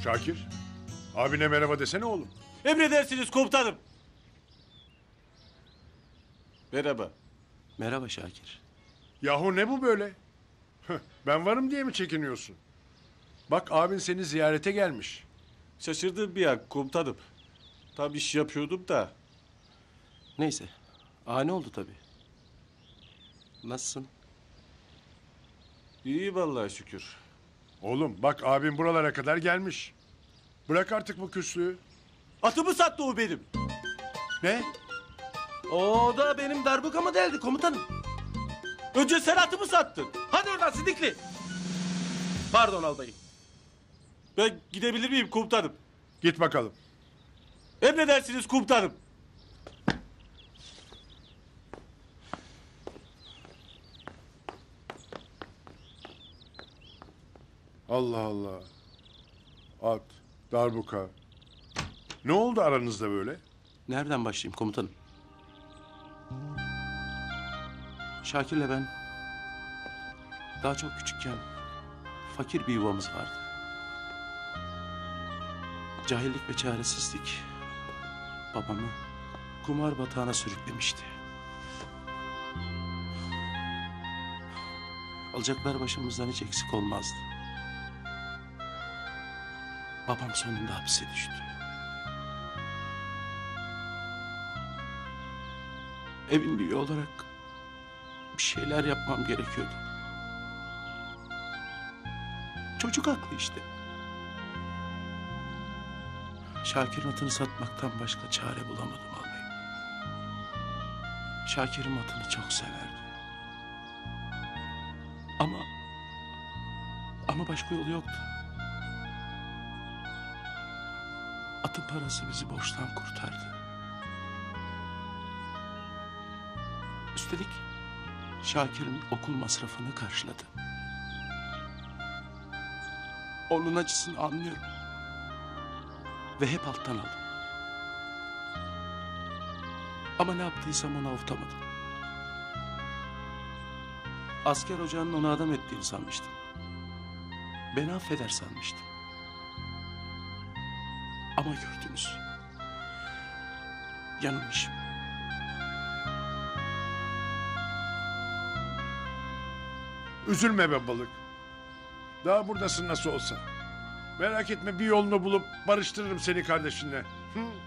Şakir, abine merhaba desene oğlum. Emredersiniz komutanım. Merhaba. Merhaba Şakir. Yahu ne bu böyle? Ben varım diye mi çekiniyorsun? Bak abin seni ziyarete gelmiş. Şaşırdım bir an komutanım. Tam iş yapıyordum da. Neyse. Ani oldu tabii. Nasılsın? İyi vallahi şükür. Oğlum bak abin buralara kadar gelmiş. Bırak artık bu küslüğü. Atımı sattı o benim. Ne? O da benim darbukama deldi komutanım. Önce sen atımı sattın. Hadi oradan sidikli. Pardon albayım. Ben gidebilir miyim komutanım? Git bakalım. Emredersiniz komutanım. Allah Allah. At, darbuka. Ne oldu aranızda böyle? Nereden başlayayım komutanım? Şakir'le ben daha çok küçükken fakir bir yuvamız vardı. Cahillik ve çaresizlik babamı kumar batağına sürüklemişti. Alacaklar başımızdan hiç eksik olmazdı. Babam sonunda hapse düştü. Evin büyüğü olarak bir şeyler yapmam gerekiyordu. Çocuk haklı işte. Şakir'in atını satmaktan başka çare bulamadım albayım. Şakir'in atını çok severdi. Ama başka yolu yoktu. Atın parası bizi borçtan kurtardı. Üstelik Şakir'in okul masrafını karşıladı. Onun acısını anlıyorum. Ve hep alttan aldım. Ama ne yaptıysam onu avutamadım. Asker ocağının onu adam ettiğini sanmıştım. Beni affeder sanmıştım. Ama gördünüz. Yanılmışım. Üzülme be balık. Daha buradasın nasıl olsa. Merak etme bir yolunu bulup barıştırırım seni kardeşinle. Hı?